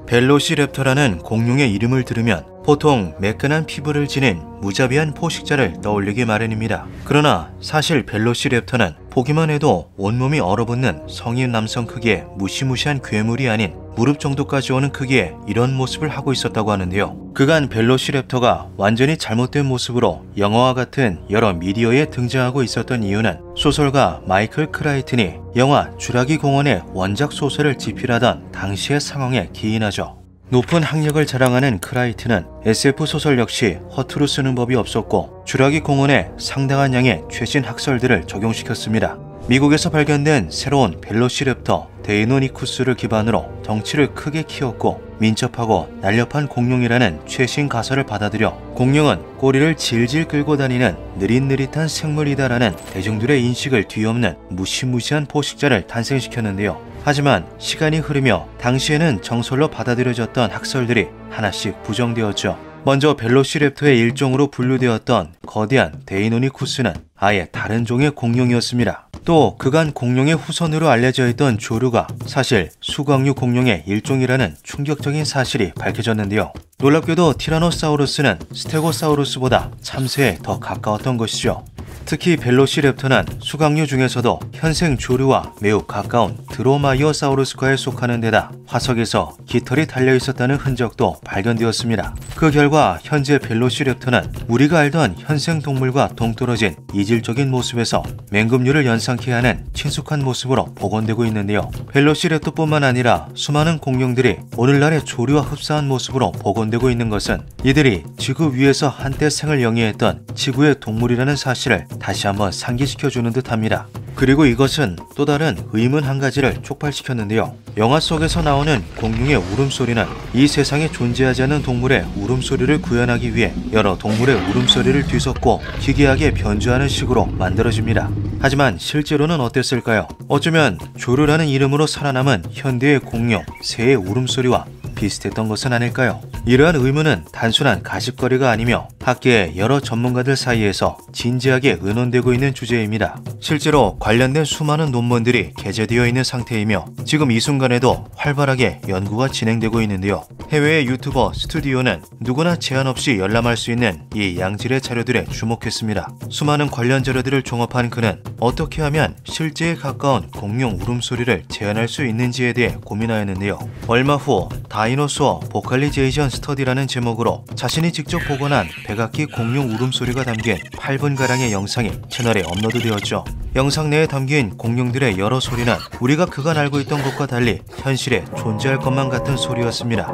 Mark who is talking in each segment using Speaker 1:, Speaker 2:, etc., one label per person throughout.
Speaker 1: 벨로시랩터라는 공룡의 이름을 들으면 보통 매끈한 피부를 지닌 무자비한 포식자를 떠올리기 마련입니다. 그러나 사실 벨로시랩터는 보기만 해도 온몸이 얼어붙는 성인 남성 크기의 무시무시한 괴물이 아닌 무릎 정도까지 오는 크기의 이런 모습을 하고 있었다고 하는데요. 그간 벨로시랩터가 완전히 잘못된 모습으로 영화와 같은 여러 미디어에 등장하고 있었던 이유는 소설가 마이클 크라이튼이 영화 쥐라기 공원의 원작 소설을 집필하던 당시의 상황에 기인하죠. 높은 학력을 자랑하는 크라이튼은 SF 소설 역시 허투루 쓰는 법이 없었고 쥐라기 공원에 상당한 양의 최신 학설들을 적용시켰습니다. 미국에서 발견된 새로운 벨로시랩터 데이노니쿠스를 기반으로 덩치를 크게 키웠고 민첩하고 날렵한 공룡이라는 최신 가설을 받아들여 공룡은 꼬리를 질질 끌고 다니는 느릿느릿한 생물이다라는 대중들의 인식을 뒤엎는 무시무시한 포식자를 탄생시켰는데요. 하지만 시간이 흐르며 당시에는 정설로 받아들여졌던 학설들이 하나씩 부정되었죠. 먼저 벨로시랩터의 일종으로 분류되었던 거대한 데이노니쿠스는 아예 다른 종의 공룡이었습니다. 또 그간 공룡의 후손으로 알려져 있던 조류가 사실 수광류 공룡의 일종이라는 충격적인 사실이 밝혀졌는데요. 놀랍게도 티라노사우루스는 스테고사우루스보다 참새에 더 가까웠던 것이죠. 특히 벨로시랩터는 수광류 중에서도 현생 조류와 매우 가까운 드로마이오사우루스과에 속하는 데다 화석에서 깃털이 달려있었다는 흔적도 발견되었습니다. 그 결과 현재 벨로시랩터는 우리가 알던 현생 동물과 동떨어진 이질적인 모습에서 맹금류를 연상케 하는 친숙한 모습으로 복원되고 있는데요. 벨로시랩터뿐만 아니라 수많은 공룡들이 오늘날의 조류와 흡사한 모습으로 복원되고 있는 것은 이들이 지구 위에서 한때 생을 영위했던 지구의 동물이라는 사실을 다시 한번 상기시켜주는 듯합니다. 그리고 이것은 또 다른 의문 한 가지를 촉발시켰는데요. 영화 속에서 나오는 공룡의 울음소리는 이 세상에 존재하지 않는 동물의 울음소리를 구현하기 위해 여러 동물의 울음소리를 뒤섞고 기괴하게 변주하는 식으로 만들어집니다. 하지만 실제로는 어땠을까요? 어쩌면 조류라는 이름으로 살아남은 현대의 공룡, 새의 울음소리와 비슷했던 것은 아닐까요? 이러한 의문은 단순한 가십거리가 아니며 학계의 여러 전문가들 사이에서 진지하게 의논되고 있는 주제입니다. 실제로 관련된 수많은 논문들이 게재되어 있는 상태이며 지금 이 순간에도 활발하게 연구가 진행되고 있는데요. 해외의 유튜버 스튜디오는 누구나 제한 없이 열람할 수 있는 이 양질의 자료들에 주목했습니다. 수많은 관련 자료들을 종합한 그는 어떻게 하면 실제에 가까운 공룡 울음소리를 재현할 수 있는지에 대해 고민하였는데요. 얼마 후 다이노소어 보컬리제이션 스터디라는 제목으로 자신이 직접 복원한 백악기 공룡 울음소리가 담긴 8분가량의 영상이 채널에 업로드되었죠. 영상 내에 담긴 공룡들의 여러 소리는 우리가 그간 알고 있던 것과 달리 현실에 존재할 것만 같은 소리였습니다.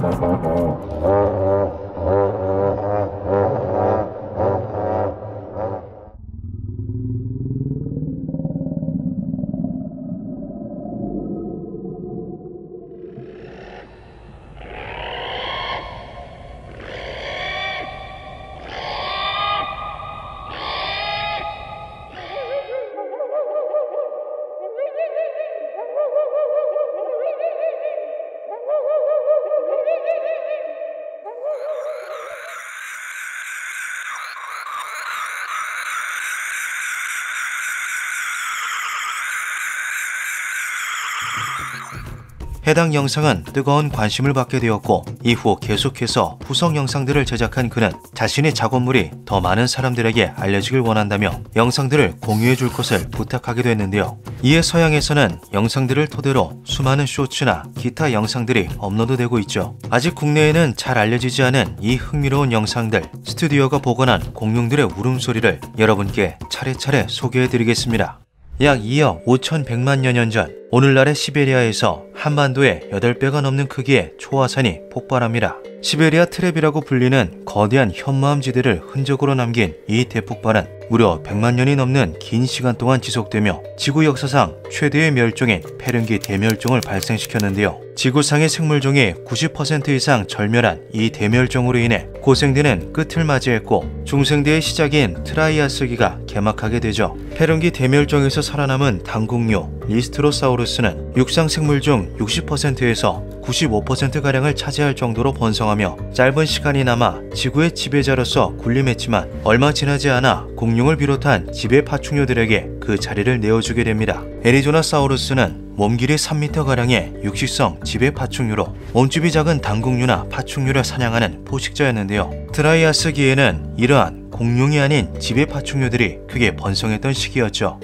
Speaker 1: 해당 영상은 뜨거운 관심을 받게 되었고 이후 계속해서 후속 영상들을 제작한 그는 자신의 작업물이 더 많은 사람들에게 알려지길 원한다며 영상들을 공유해 줄 것을 부탁하게 됐는데요. 이에 서양에서는 영상들을 토대로 수많은 쇼츠나 기타 영상들이 업로드되고 있죠. 아직 국내에는 잘 알려지지 않은 이 흥미로운 영상들, 스튜디오가 복원한 공룡들의 울음소리를 여러분께 차례차례 소개해 드리겠습니다. 약 2억 5,100만여 년 전 오늘날의 시베리아에서 한반도에 8배가 넘는 크기의 초화산이 폭발합니다. 시베리아 트랩이라고 불리는 거대한 현무암지대를 흔적으로 남긴 이 대폭발은 무려 100만 년이 넘는 긴 시간 동안 지속되며 지구 역사상 최대의 멸종인 페른기 대멸종을 발생시켰는데요. 지구상의 생물종이 90% 이상 절멸한 이 대멸종으로 인해 고생대는 끝을 맞이했고 중생대의 시작인 트라이아스기가 개막하게 되죠. 페른기 대멸종에서 살아남은 당국류 리스트로사우루스는 육상 생물 중 60%에서 95%가량을 차지할 정도로 번성하며 짧은 시간이 남아 지구의 지배자로서 군림했지만 얼마 지나지 않아 공룡을 비롯한 지배 파충류들에게 그 자리를 내어주게 됩니다. 애리조나사우루스는 몸 길이 3m가량의 육식성 지배 파충류로 몸집이 작은 당국류나 파충류를 사냥하는 포식자였는데요. 트라이아스기에는 이러한 공룡이 아닌 지배 파충류들이 크게 번성했던 시기였죠.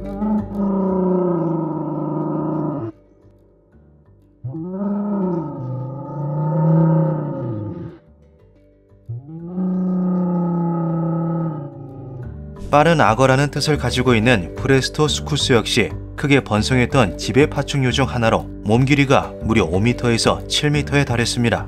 Speaker 1: 빠른 악어라는 뜻을 가지고 있는 프레스토스쿠스 역시 크게 번성했던 지배 파충류 중 하나로 몸 길이가 무려 5m에서 7m에 달했습니다.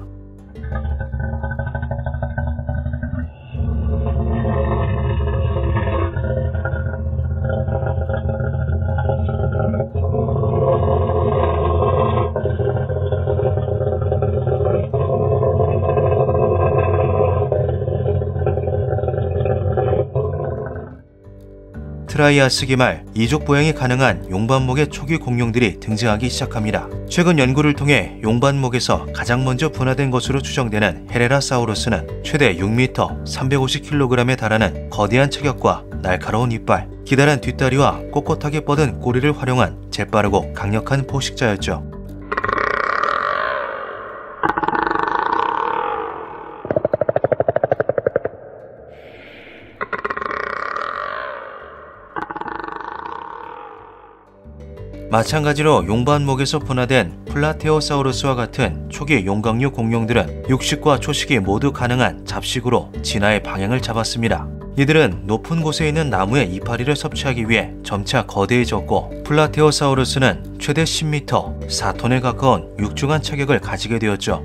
Speaker 1: 트라이아스기 말 이족 보행이 가능한 용반목의 초기 공룡들이 등장하기 시작합니다. 최근 연구를 통해 용반목에서 가장 먼저 분화된 것으로 추정되는 헤레라사우루스는 최대 6m, 350kg에 달하는 거대한 체격과 날카로운 이빨, 기다란 뒷다리와 꼿꼿하게 뻗은 꼬리를 활용한 재빠르고 강력한 포식자였죠. 마찬가지로 용반목에서 분화된 플라테오사우루스와 같은 초기 용광류 공룡들은 육식과 초식이 모두 가능한 잡식으로 진화의 방향을 잡았습니다. 이들은 높은 곳에 있는 나무의 이파리를 섭취하기 위해 점차 거대해졌고, 플라테오사우루스는 최대 10m, 4톤에 가까운 육중한 체격을 가지게 되었죠.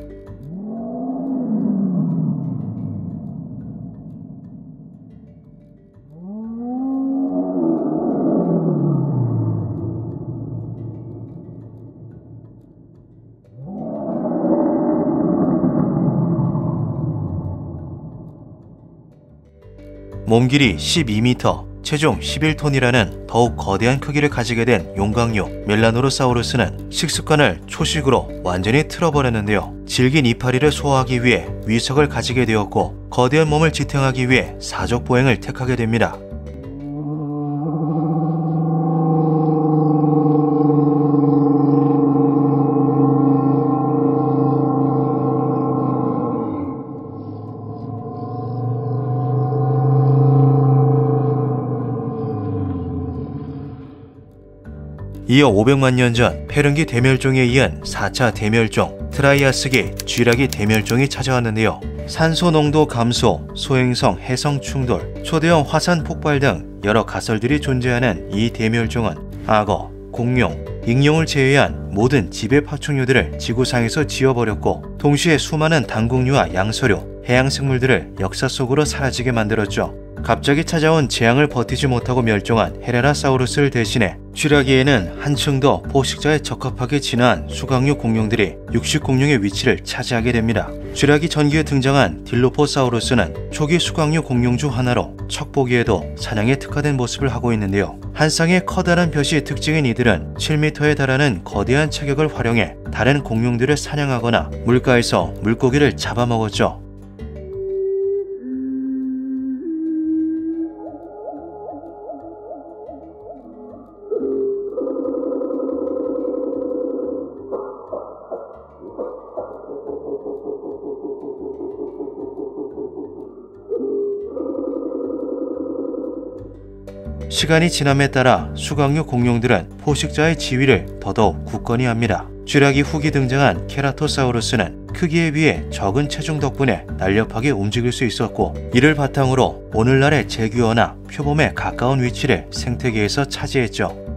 Speaker 1: 몸 길이 12m, 체중 11톤이라는 더욱 거대한 크기를 가지게 된 용광류 멜라노로사우루스는 식습관을 초식으로 완전히 틀어버렸는데요. 질긴 이파리를 소화하기 위해 위석을 가지게 되었고, 거대한 몸을 지탱하기 위해 사족 보행을 택하게 됩니다. 이어 500만 년 전 페른기 대멸종에 이은 4차 대멸종 트라이아스기 쥐라기 대멸종이 찾아왔는데요. 산소 농도 감소, 소행성 해성 충돌, 초대형 화산 폭발 등 여러 가설들이 존재하는 이 대멸종은 악어, 공룡, 익룡을 제외한 모든 지배 파충류들을 지구상에서 지워버렸고, 동시에 수많은 당국류와 양서류, 해양생물들을 역사 속으로 사라지게 만들었죠. 갑자기 찾아온 재앙을 버티지 못하고 멸종한 헤레라사우루스를 대신해 쥐라기에는 한층 더 포식자에 적합하게 진화한 수강류 공룡들이 육식 공룡의 위치를 차지하게 됩니다. 쥐라기 전기에 등장한 딜로포사우루스는 초기 수강류 공룡 중 하나로 척보기에도 사냥에 특화된 모습을 하고 있는데요. 한 쌍의 커다란 벼이 특징인 이들은 7m에 달하는 거대한 체격을 활용해 다른 공룡들을 사냥하거나 물가에서 물고기를 잡아먹었죠. 시간이 지남에 따라 수강류 공룡들은 포식자의 지위를 더더욱 굳건히 합니다. 쥐라기 후기 등장한 케라토사우루스는 크기에 비해 적은 체중 덕분에 날렵하게 움직일 수 있었고, 이를 바탕으로 오늘날의 제규어나 표범에 가까운 위치를 생태계에서 차지했죠.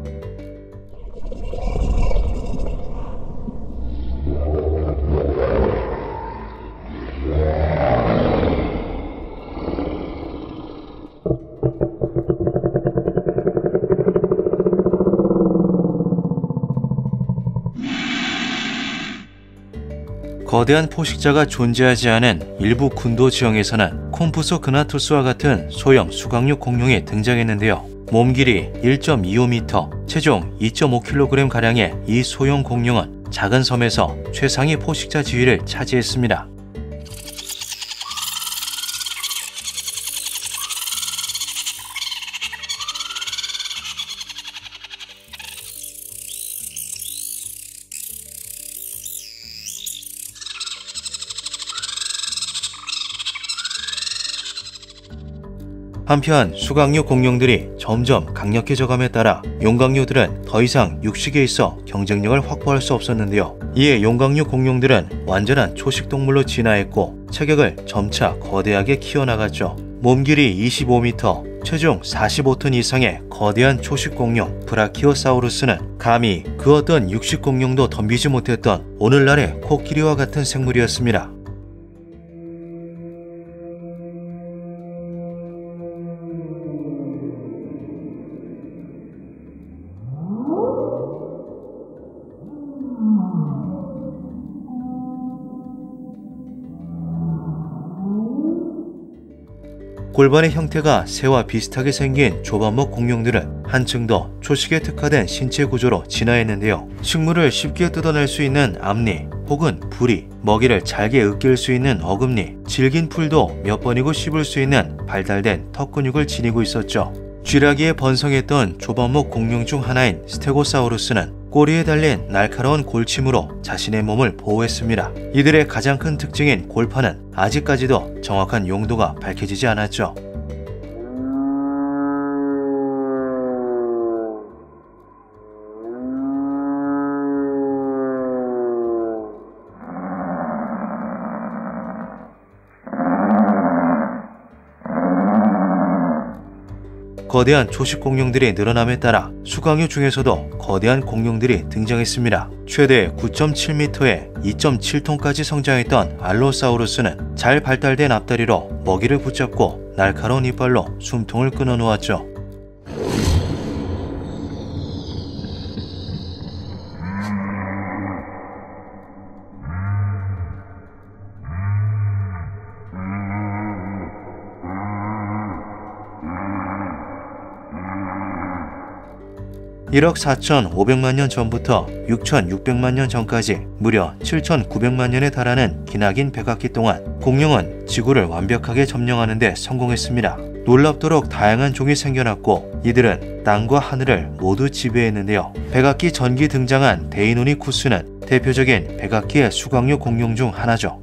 Speaker 1: 거대한 포식자가 존재하지 않은 일부 군도 지형에서는 콤프소그나투스와 같은 소형 수강류 공룡이 등장했는데요. 몸 길이 1.25m, 체중 2.5kg가량의 이 소형 공룡은 작은 섬에서 최상위 포식자 지위를 차지했습니다. 한편 수강류 공룡들이 점점 강력해져감에 따라 용광류들은 더 이상 육식에 있어 경쟁력을 확보할 수 없었는데요. 이에 용광류 공룡들은 완전한 초식동물로 진화했고 체격을 점차 거대하게 키워나갔죠. 몸 길이 25m, 체중 45톤 이상의 거대한 초식 공룡 브라키오사우루스는 감히 그 어떤 육식 공룡도 덤비지 못했던 오늘날의 코끼리와 같은 생물이었습니다. 골반의 형태가 새와 비슷하게 생긴 조반목 공룡들은 한층 더 초식에 특화된 신체 구조로 진화했는데요. 식물을 쉽게 뜯어낼 수 있는 앞니 혹은 부리, 먹이를 잘게 으깰 수 있는 어금니, 질긴 풀도 몇 번이고 씹을 수 있는 발달된 턱 근육을 지니고 있었죠. 쥐라기에 번성했던 조반목 공룡 중 하나인 스테고사우루스는 꼬리에 달린 날카로운 골침으로 자신의 몸을 보호했습니다. 이들의 가장 큰 특징인 골판은 아직까지도 정확한 용도가 밝혀지지 않았죠. 거대한 초식 공룡들이 늘어남에 따라 수강류 중에서도 거대한 공룡들이 등장했습니다. 최대 9.7m에 2.7톤까지 성장했던 알로사우루스는 잘 발달된 앞다리로 먹이를 붙잡고 날카로운 이빨로 숨통을 끊어놓았죠. (1억 4,500만 년) 전부터 (6,600만 년) 전까지 무려 (7,900만 년에) 달하는 기나긴 백악기 동안 공룡은 지구를 완벽하게 점령하는 데 성공했습니다. 놀랍도록 다양한 종이 생겨났고 이들은 땅과 하늘을 모두 지배했는데요. 백악기 전기 등장한 데이노니쿠스는 대표적인 백악기의 수강류 공룡 중 하나죠.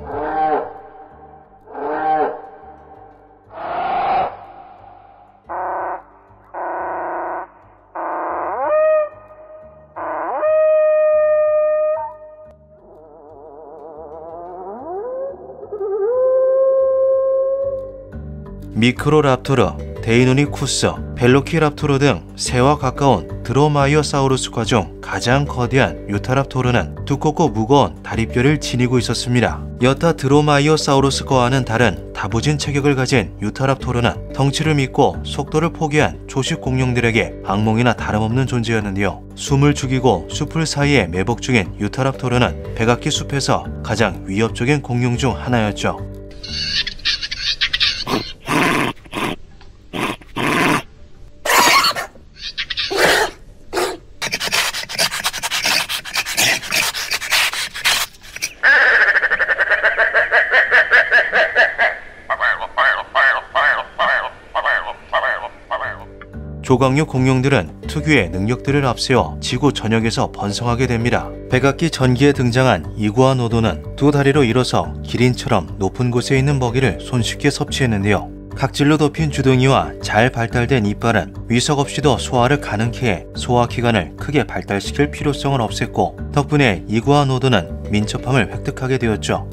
Speaker 1: 미크로랍토르, 데이노니쿠스, 벨로키랍토르 등 새와 가까운 드로마이오사우루스과 중 가장 거대한 유타랍토르는 두껍고 무거운 다리뼈를 지니고 있었습니다. 여타 드로마이오사우루스과와는 다른 다부진 체격을 가진 유타랍토르는 덩치를 믿고 속도를 포기한 초식 공룡들에게 악몽이나 다름없는 존재였는데요. 숨을 죽이고 숲을 사이에 매복 중인 유타랍토르는 백악기 숲에서 가장 위협적인 공룡 중 하나였죠. 조각류 공룡들은 특유의 능력들을 앞세워 지구 전역에서 번성하게 됩니다. 백악기 전기에 등장한 이구아노도는 두 다리로 일어서 기린처럼 높은 곳에 있는 먹이를 손쉽게 섭취했는데요. 각질로 덮인 주둥이와 잘 발달된 이빨은 위석 없이도 소화를 가능케 해 소화기관을 크게 발달시킬 필요성을 없앴고 덕분에 이구아노도는 민첩함을 획득하게 되었죠.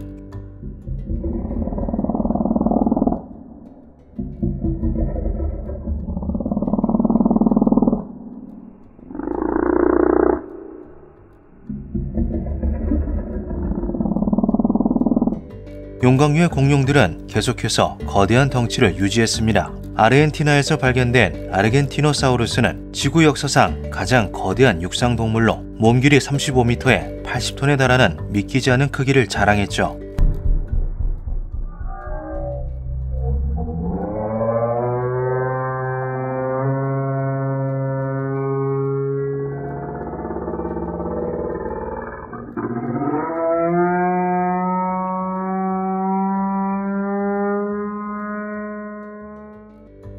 Speaker 1: 용광류의 공룡들은 계속해서 거대한 덩치를 유지했습니다. 아르헨티나에서 발견된 아르겐티노사우루스는 지구 역사상 가장 거대한 육상동물로 몸 길이 35m에 80톤에 달하는 믿기지 않은 크기를 자랑했죠.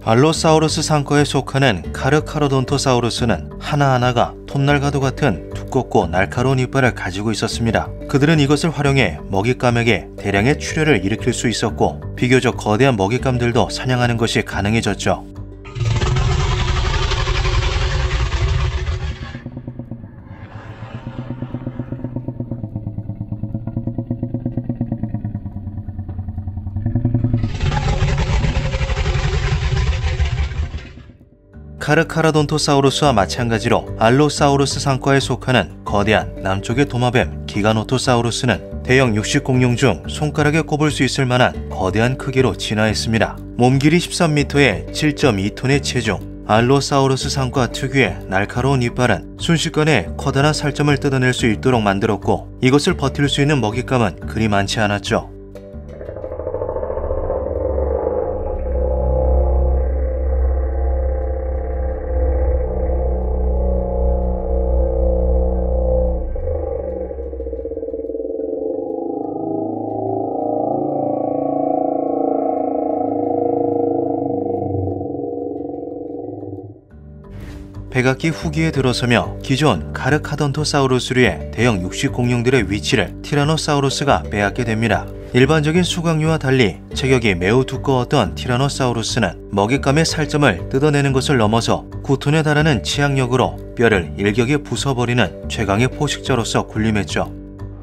Speaker 1: 알로사우루스 상과에 속하는 카르카로돈토사우루스는 하나하나가 톱날과도 같은 두껍고 날카로운 이빨을 가지고 있었습니다. 그들은 이것을 활용해 먹잇감에게 대량의 출혈을 일으킬 수 있었고 비교적 거대한 먹잇감들도 사냥하는 것이 가능해졌죠. 카르카라돈토사우루스와 마찬가지로 알로사우루스 상과에 속하는 거대한 남쪽의 도마뱀 기가노토사우루스는 대형 육식 공룡 중 손가락에 꼽을 수 있을 만한 거대한 크기로 진화했습니다. 몸 길이 13m에 7.2톤의 체중, 알로사우루스 상과 특유의 날카로운 이빨은 순식간에 커다란 살점을 뜯어낼 수 있도록 만들었고 이것을 버틸 수 있는 먹잇감은 그리 많지 않았죠. 백악기 후기에 들어서며 기존 카르카돈토사우루스류의 대형 육식 공룡들의 위치를 티라노사우루스가 빼앗게 됩니다. 일반적인 수강류와 달리 체격이 매우 두꺼웠던 티라노사우루스는 먹잇감의 살점을 뜯어내는 것을 넘어서 9톤에 달하는 치악력으로 뼈를 일격에 부숴버리는 최강의 포식자로서 군림했죠.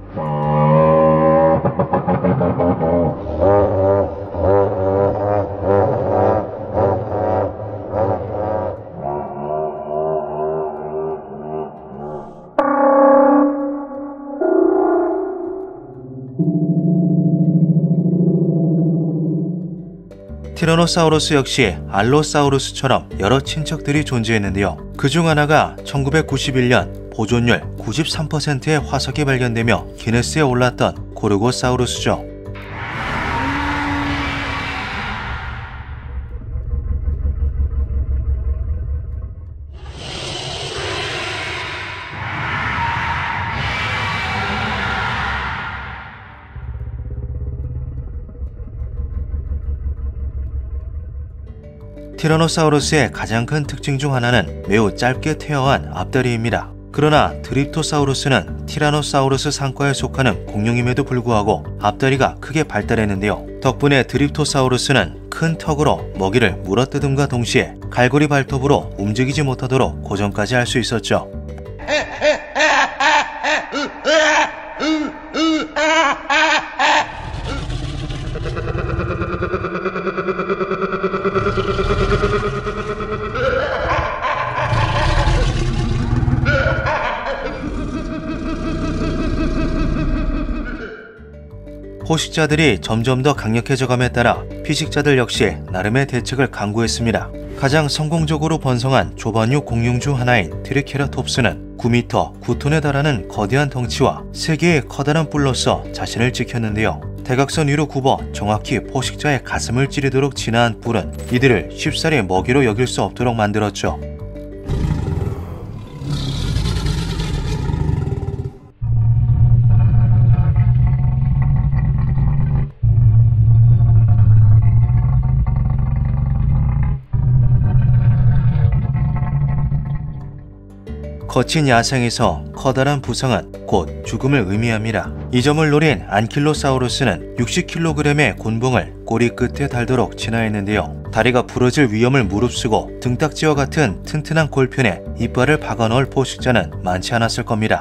Speaker 1: 티라노사우루스 역시 알로사우루스처럼 여러 친척들이 존재했는데요. 그중 하나가 1991년 보존율 93%의 화석이 발견되며 기네스에 올랐던 고르고사우루스죠. 티라노사우루스의 가장 큰 특징 중 하나는 매우 짧게 퇴화한 앞다리입니다. 그러나 드립토사우루스는 티라노사우루스 상과에 속하는 공룡임에도 불구하고 앞다리가 크게 발달했는데요. 덕분에 드립토사우루스는 큰 턱으로 먹이를 물어뜯음과 동시에 갈고리 발톱으로 움직이지 못하도록 고정까지 할 수 있었죠. 포식자들이 점점 더 강력해져감에 따라 피식자들 역시 나름의 대책을 강구했습니다. 가장 성공적으로 번성한 조반육 공룡 중 하나인 트리케라톱스는 9m, 9톤에 달하는 거대한 덩치와 3개의 커다란 뿔로써 자신을 지켰는데요. 대각선 위로 굽어 정확히 포식자의 가슴을 찌르도록 진화한 뿔은 이들을 쉽사리 먹이로 여길 수 없도록 만들었죠. 거친 야생에서 커다란 부상은 곧 죽음을 의미합니다. 이 점을 노린 안킬로사우루스는 60kg의 곤봉을 꼬리 끝에 달도록 진화했는데요. 다리가 부러질 위험을 무릅쓰고 등딱지와 같은 튼튼한 골편에 이빨을 박아넣을 포식자는 많지 않았을 겁니다.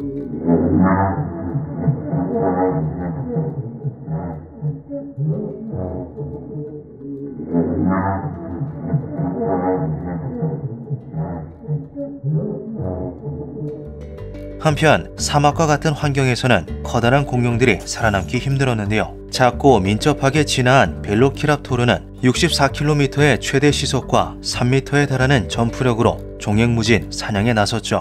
Speaker 1: 한편 사막과 같은 환경에서는 커다란 공룡들이 살아남기 힘들었는데요. 작고 민첩하게 진화한 벨로키랍토르는 64km의 최대 시속과 3m에 달하는 점프력으로 종횡무진 사냥에 나섰죠.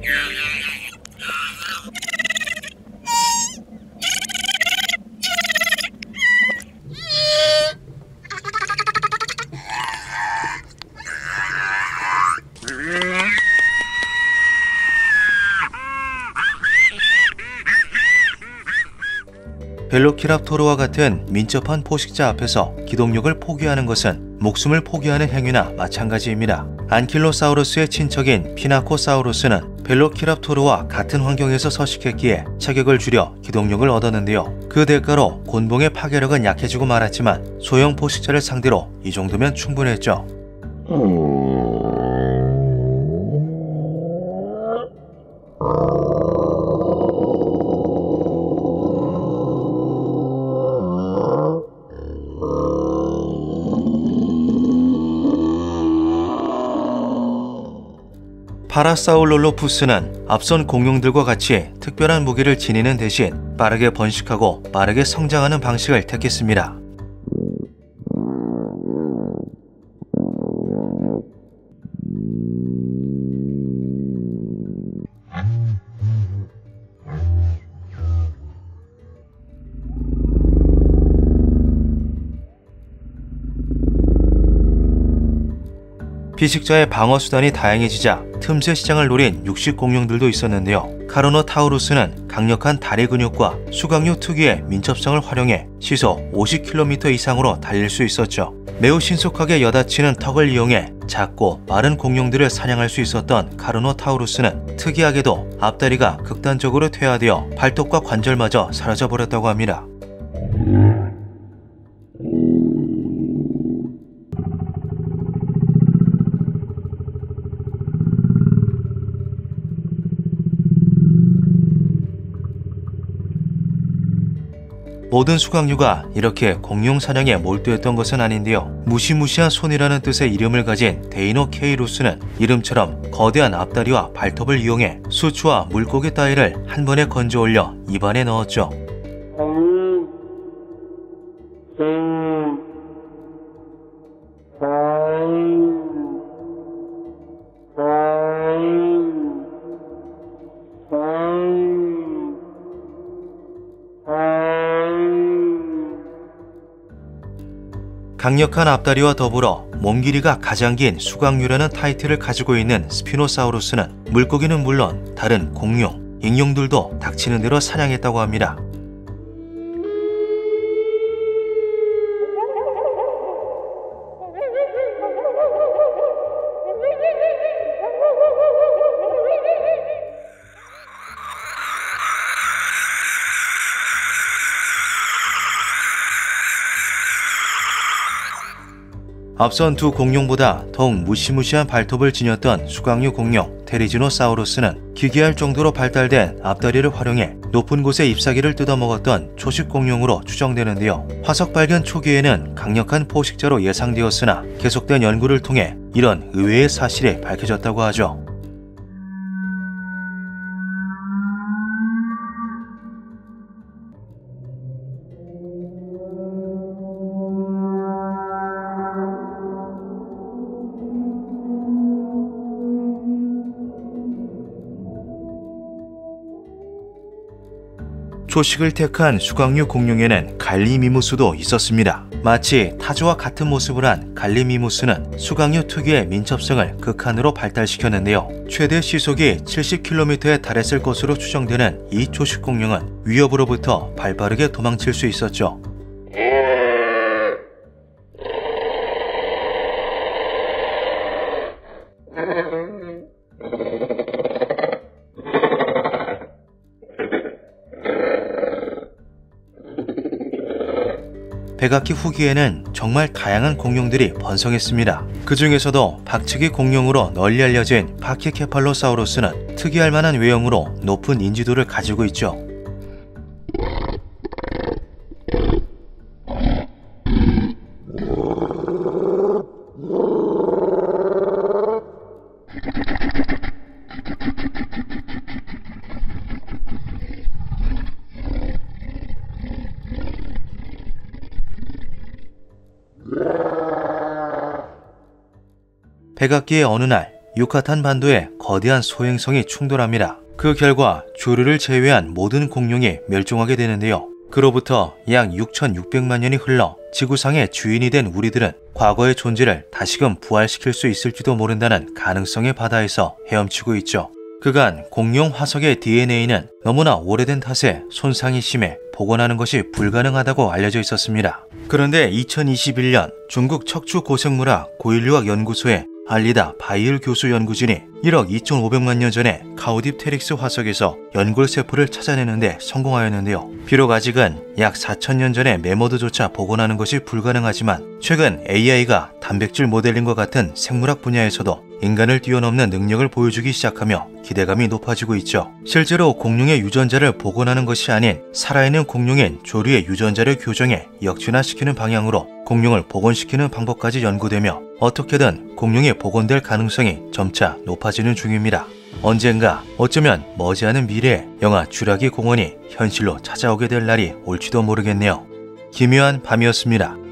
Speaker 1: 벨로키랍토르와 같은 민첩한 포식자 앞에서 기동력을 포기하는 것은 목숨을 포기하는 행위나 마찬가지입니다. 안킬로사우루스의 친척인 피나코사우루스는 벨로키랍토르와 같은 환경에서 서식했기에 체격을 줄여 기동력을 얻었는데요. 그 대가로 곤봉의 파괴력은 약해지고 말았지만 소형 포식자를 상대로 이 정도면 충분했죠. 파라사울롤로푸스는 앞선 공룡들과 같이 특별한 무기를 지니는 대신 빠르게 번식하고 빠르게 성장하는 방식을 택했습니다. 피식자의 방어 수단이 다양해지자 틈새 시장을 노린 육식 공룡들도 있었는데요. 카르노타우루스는 강력한 다리 근육과 수강류 특유의 민첩성을 활용해 시속 50km 이상으로 달릴 수 있었죠. 매우 신속하게 여닫히는 턱을 이용해 작고 빠른 공룡들을 사냥할 수 있었던 카르노타우루스는 특이하게도 앞다리가 극단적으로 퇴화되어 발톱과 관절마저 사라져버렸다고 합니다. 모든 수강류가 이렇게 공룡 사냥에 몰두했던 것은 아닌데요. 무시무시한 손이라는 뜻의 이름을 가진 데이노케이루스는 이름처럼 거대한 앞다리와 발톱을 이용해 수초와 물고기 따위를 한 번에 건져 올려 입안에 넣었죠. 강력한 앞다리와 더불어 몸 길이가 가장 긴 수강류라는 타이틀을 가지고 있는 스피노사우루스는 물고기는 물론 다른 공룡, 익룡들도 닥치는 대로 사냥했다고 합니다. 앞선 두 공룡보다 더욱 무시무시한 발톱을 지녔던 수강류 공룡 테리지노사우루스는 기괴할 정도로 발달된 앞다리를 활용해 높은 곳에 잎사귀를 뜯어먹었던 초식 공룡으로 추정되는데요. 화석 발견 초기에는 강력한 포식자로 예상되었으나 계속된 연구를 통해 이런 의외의 사실이 밝혀졌다고 하죠. 초식을 택한 수강류 공룡에는 갈리미무스도 있었습니다. 마치 타조와 같은 모습을 한 갈리미무스는 수강류 특유의 민첩성을 극한으로 발달시켰는데요. 최대 시속이 70km에 달했을 것으로 추정되는 이 초식 공룡은 위협으로부터 발빠르게 도망칠 수 있었죠. 백악기 후기에는 정말 다양한 공룡들이 번성했습니다. 그 중에서도 박치기 공룡으로 널리 알려진 파키케팔로사우루스는 특이할 만한 외형으로 높은 인지도를 가지고 있죠. 백악기의 어느 날 유카탄 반도에 거대한 소행성이 충돌합니다. 그 결과 조류를 제외한 모든 공룡이 멸종하게 되는데요. 그로부터 약 6,600만 년이 흘러 지구상의 주인이 된 우리들은 과거의 존재를 다시금 부활시킬 수 있을지도 모른다는 가능성의 바다에서 헤엄치고 있죠. 그간 공룡 화석의 DNA는 너무나 오래된 탓에 손상이 심해 복원하는 것이 불가능하다고 알려져 있었습니다. 그런데 2021년 중국 척추 고생물학 고인류학 연구소의 알리다 바이을 교수 연구진이 1억 2,500만 년 전에 카우디프테릭스 화석에서 연골세포를 찾아내는데 성공하였는데요. 비록 아직은 약 4,000년 전의 매머드조차 복원하는 것이 불가능하지만 최근 AI가 단백질 모델링과 같은 생물학 분야에서도 인간을 뛰어넘는 능력을 보여주기 시작하며 기대감이 높아지고 있죠. 실제로 공룡의 유전자를 복원하는 것이 아닌 살아있는 공룡인 조류의 유전자를 교정해 역진화시키는 방향으로 공룡을 복원시키는 방법까지 연구되며 어떻게든 공룡이 복원될 가능성이 점차 높아지는 중입니다. 언젠가 어쩌면 머지않은 미래에 영화 쥐라기 공원이 현실로 찾아오게 될 날이 올지도 모르겠네요. 기묘한 밤이었습니다.